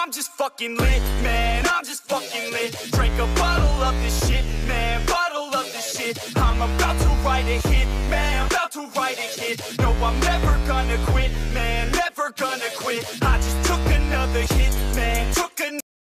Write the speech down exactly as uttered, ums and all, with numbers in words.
I'm just fucking lit, man, I'm just fucking lit. Drink a bottle of this shit, man, bottle of this shit. I'm about to write a hit, man, about to write a hit. No, I'm never gonna quit, man, never gonna quit. I just took another hit, man, took another